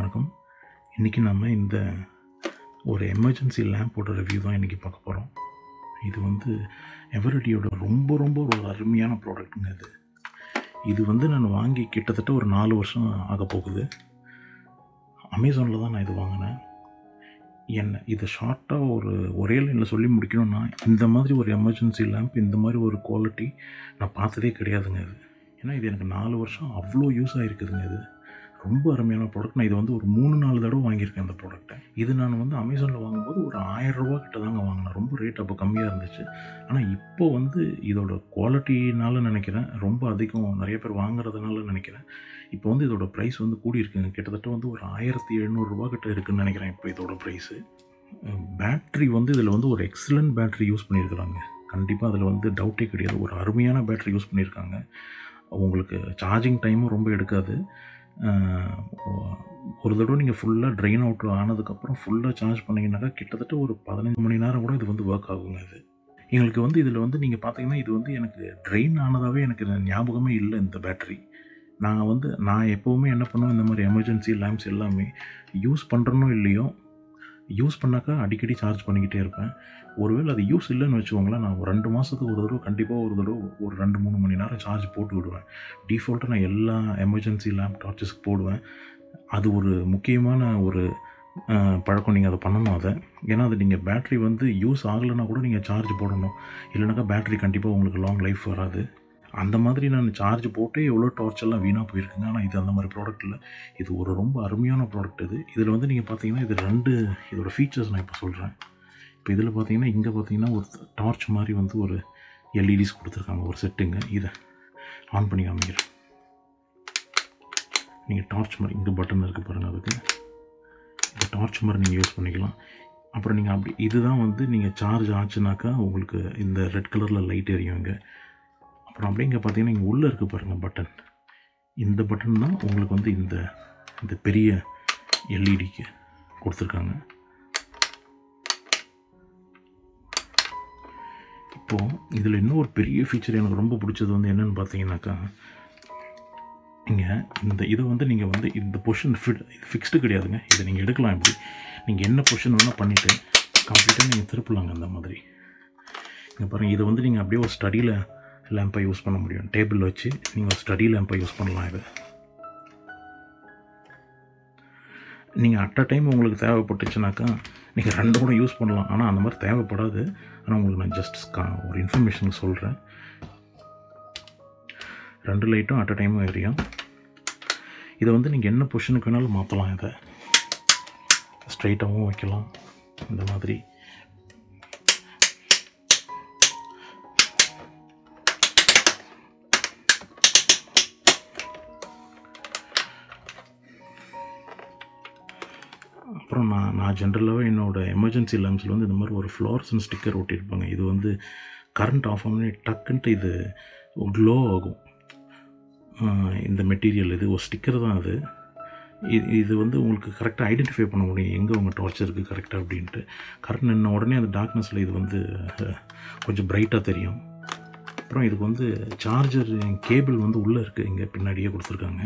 வணக்கம். இன்றைக்கி நம்ம இந்த ஒரு எமர்ஜென்சி லேம்போட ரிவ்யூ தான் இன்றைக்கி பார்க்க போகிறோம். இது வந்து எவரெடியோட ரொம்ப ஒரு அருமையான ப்ராடக்ட்டுங்க. இது நான் வாங்கி கிட்டத்தட்ட ஒரு 4 வருஷம் ஆக போகுது. அமேசானில் தான் நான் இது வாங்கினேன். இது ஷார்ட்டாக ஒரே லைனில் சொல்லி முடிக்கணும்னா, இந்த மாதிரி ஒரு எமர்ஜென்சி லேம்ப், இந்த மாதிரி ஒரு குவாலிட்டி நான் பார்த்ததே கிடையாதுங்க. ஏன்னா இது எனக்கு 4 வருஷம் அவ்வளோ யூஸ் ஆகிருக்குதுங்க. ரொம்ப அருமையான ப்ராடக்ட். நான் இது ஒரு 3-4 தடவை வாங்கியிருக்கேன் இந்த ப்ராடக்ட்டை. இது நான் அமேசானில் வாங்கும்போது ஒரு 1000 ரூபா கிட்ட தாங்க வாங்கினேன். ரொம்ப ரேட் அப்போ கம்மியாக இருந்துச்சு. ஆனால் இப்போது இதோட குவாலிட்டினால நினைக்கிறேன், ரொம்ப அதிகம் நிறைய பேர் வாங்குறதுனால நினைக்கிறேன், இப்போ இதோட ப்ரைஸ் கூடியிருக்குங்க. கிட்டத்தட்ட ஒரு 1700 ரூபா கிட்ட இருக்குதுன்னு நினைக்கிறேன் இப்போ இதோட ப்ரைஸு. பேட்ரி இதில் ஒரு எக்ஸலண்ட் பேட்ரி யூஸ் பண்ணியிருக்கிறாங்க. கண்டிப்பாக அதில் டவுட்டே கிடையாது. ஒரு அருமையான பேட்ரி யூஸ் பண்ணியிருக்காங்க. உங்களுக்கு சார்ஜிங் டைமும் ரொம்ப எடுக்காது. ஒரு தடவை நீங்கள் ஃபுல்லாக ட்ரெயின் அவுட் ஆனதுக்கப்புறம் ஃபுல்லாக சார்ஜ் பண்ணிங்கனாக்கா கிட்டத்தட்ட ஒரு 15 மணி நேரம் கூட இது ஒர்க் ஆகுங்க. எங்களுக்கு இதில் நீங்கள் பார்த்தீங்கன்னா, இது எனக்கு ட்ரெயின் ஆனதாகவே எனக்கு ஞாபகமே இல்லை இந்த பேட்ரி. நான் எப்போவுமே என்ன பண்ணுவேன், இந்த மாதிரி எமர்ஜென்சி லேம்ப்ஸ் எல்லாமே யூஸ் பண்ணுறனோ இல்லையோ, யூஸ் பண்ணாக்கா அடிக்கடி சார்ஜ் பண்ணிக்கிட்டே இருப்பேன். ஒருவேளை அது யூஸ் இல்லைன்னு வச்சுக்கோங்களேன், நான் ஒரு 2 மாதத்துக்கு ஒரு தடவை கண்டிப்பாக ஒரு 2-3 மணி நேரம் சார்ஜ் போட்டு விடுவேன். டிஃபால்ட்டாக நான் எல்லா எமர்ஜென்சி லேம்ப் டார்ச்சஸ்க்கு போடுவேன். அது ஒரு முக்கியமான ஒரு பழக்கம். நீங்கள் அதை பண்ணணும் அதை. ஏன்னா அது நீங்கள் பேட்ரி யூஸ் ஆகலைன்னா கூட நீங்கள் சார்ஜ் போடணும். இல்லைனாக்கா பேட்ரி கண்டிப்பாக உங்களுக்கு லாங் லைஃப் வராது. அந்த மாதிரி நான் சார்ஜ் போட்டே எவ்வளோ டார்ச்செல்லாம் வீணாக போயிருக்குங்க. ஆனால் இது அந்த மாதிரி ப்ராடக்ட் இல்லை. இது ரொம்ப அருமையான ப்ராடக்ட். இதில் நீங்கள் பார்த்தீங்கன்னா, இது 2 இதோட ஃபீச்சர்ஸ் நான் இப்போ சொல்கிறேன். இப்போ இதில் பார்த்தீங்கன்னா, இங்கே பார்த்தீங்கன்னா ஒரு டார்ச் மாதிரி ஒரு எல்இடிஸ் கொடுத்துருக்காங்க, ஒரு செட்டுங்க. இதை ஆன் பண்ணி காமிக்கிறேன். நீங்கள் டார்ச் மாதிரி இங்கே பட்டன் இருக்குது பாருங்கள், அதுக்கு இந்த டார்ச் மாதிரி நீங்கள் யூஸ் பண்ணிக்கலாம். அப்புறம் நீங்கள் அப்படி இதுதான் நீங்கள் சார்ஜ் ஆச்சுனாக்கா உங்களுக்கு இந்த ரெட் கலரில் லைட் எரியுங்க. அப்புறம் அப்படியே இங்கே பார்த்தீங்கன்னா, இங்கே உள்ளே இருக்குது பாருங்கள் பட்டன். இந்த பட்டன் தான் உங்களுக்கு இந்த பெரிய எல்இடிக்கு கொடுத்துருக்காங்க. இப்போது இதில் இன்னும் ஒரு பெரிய ஃபீச்சர் எனக்கு ரொம்ப பிடிச்சது என்னென்னு பார்த்தீங்கன்னாக்கா, இங்கே இதை நீங்கள் இந்த பொசிஷன் ஃபிக்ஸ்டு கிடையாதுங்க. இதை நீங்கள் எடுக்கலாம். இப்படி நீங்கள் என்ன பொசிஷன் வேணால் பண்ணிவிட்டு கம்ப்ளீட்டாக நீங்கள் திருப்பலாங்க. அந்த மாதிரி இங்கே பாருங்கள், இதை நீங்கள் அப்படியே ஒரு ஸ்டடியில் லேம்பை யூஸ் பண்ண முடியும். டேபிளில் வச்சு நீங்கள் ஒரு ஸ்டடி லேம்பை யூஸ் பண்ணலாம். இது நீங்கள் அட் அ டைம் உங்களுக்கு தேவைப்பட்டுச்சுனாக்கா நீங்கள் 2 கூட யூஸ் பண்ணலாம். ஆனால் அந்த மாதிரி தேவைப்படாது. ஆனால் உங்களுக்கு நான் ஜஸ்ட் ஒரு இன்ஃபர்மேஷன் சொல்கிறேன். 2 லைட்டும் அட் அ டைமும் எரியும். இதை நீங்கள் என்ன பொசிஷனுக்கு வேணாலும் மாற்றலாம். இதை ஸ்ட்ரைட்டாகவும் வைக்கலாம். இந்த மாதிரி அப்புறம் நான் ஜென்ரலாகவே என்னோடய எமர்ஜென்சி லேம்ப்ஸில் இந்த மாதிரி ஒரு ஃப்ளோரசன்ட் ஸ்டிக்கர் ஒட்டியிருப்பாங்க. இது கரண்ட் ஆஃப் ஆனே டக்குன்ட்டு இது க்ளோ ஆகும். இந்த மெட்டீரியல் இது ஒரு ஸ்டிக்கர் தான். இது உங்களுக்கு கரெக்டாக ஐடென்டிஃபை பண்ண முடியும் எங்கே உங்கள் டார்ச் இருக்குது கரெக்டாக அப்படின்ட்டு. கரண்ட் நின்ன உடனே அந்த டார்க்னஸில் இது கொஞ்சம் பிரைட்டாக தெரியும். அப்புறம் இதுக்கு சார்ஜர் கேபிள் உள்ளே இருக்குது, இங்கே பின்னாடியே கொடுத்துருக்காங்க.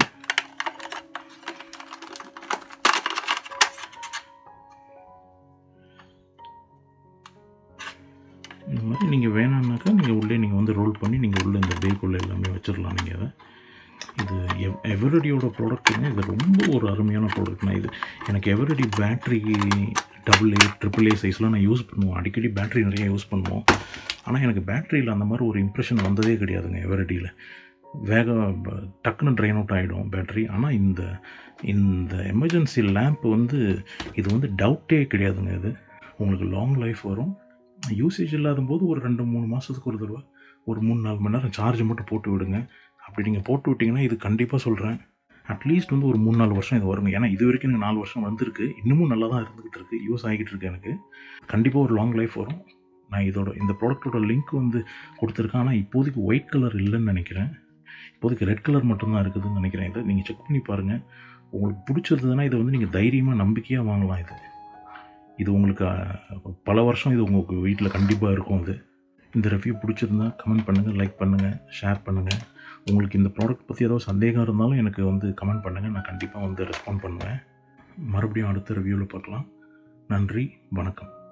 இந்த மாதிரி நீங்கள் வேணான்னாக்கா நீங்கள் உள்ளே நீங்கள் ரோல் பண்ணி நீங்கள் உள்ளே இந்த பேக்குள்ளே எல்லாமே வச்சிடலாம். நீங்கள் அதை இது எவரெடியோட ப்ராடக்ட்டுங்க. இது ரொம்ப ஒரு அருமையான ப்ராடக்ட்னா. இது எனக்கு எவரெடி பேட்ரி AA, AAA சைஸ்லாம் நான் யூஸ் பண்ணுவோம். அடிக்கடி பேட்ரி நிறையா யூஸ் பண்ணுவோம். ஆனால் எனக்கு பேட்ரியில் அந்த மாதிரி ஒரு இம்ப்ரெஷன் வந்ததே கிடையாதுங்க. எவரெடியில் டக்குன்னு ட்ரெயின் அவுட் ஆகிடும் பேட்ரி. ஆனால் இந்த எமர்ஜென்சி லேம்ப் இது டவுட்டே கிடையாதுங்க. இது உங்களுக்கு லாங் லைஃப் வரும். யூசேஜ் இல்லாத போது ஒரு 2-3 மாதத்துக்கு ஒரு தடவை ஒரு 3-4 மணி நேரம் சார்ஜ் மட்டும் போட்டு விடுங்க. அப்படி நீங்கள் போட்டு விட்டிங்கன்னா, இது கண்டிப்பாக சொல்கிறேன், அட்லீஸ்ட் ஒரு 3-4 வருஷம் இது வருங்க. ஏன்னா இது வரைக்கும் எனக்கு 4 வருஷம் வந்திருக்கு. இன்னமும் நல்லா தான் இருந்துக்கிட்டு இருக்குது, யூஸ் ஆகிக்கிட்டு இருக்கு. எனக்கு கண்டிப்பாக ஒரு லாங் லைஃப் வரும். நான் இந்த ப்ராடக்ட்டோட லிங்க் கொடுத்துருக்கேன். ஆனால் இப்போதைக்கு ஒயிட் கலர் இல்லைன்னு நினைக்கிறேன். இப்போதைக்கு ரெட் கலர் மட்டும்தான் இருக்குதுன்னு நினைக்கிறேன். இதை நீங்கள் செக் பண்ணி பாருங்கள். உங்களுக்கு பிடிச்சிருந்ததுன்னா இதை நீங்கள் தைரியமாக நம்பிக்கையாக வாங்கலாம். இது உங்களுக்கு பல வருஷம் இது உங்களுக்கு வீட்டில் கண்டிப்பாக இருக்கும். இந்த ரிவ்யூ பிடிச்சிருந்தா கமெண்ட் பண்ணுங்கள், லைக் பண்ணுங்கள், ஷேர் பண்ணுங்கள். உங்களுக்கு இந்த ப்ராடக்ட் பற்றி ஏதாவது சந்தேகம் இருந்தாலும் எனக்கு கமெண்ட் பண்ணுங்கள். நான் கண்டிப்பாக ரெஸ்பாண்ட் பண்ணுவேன். மறுபடியும் அடுத்த ரிவ்யூவில் பார்க்கலாம். நன்றி, வணக்கம்.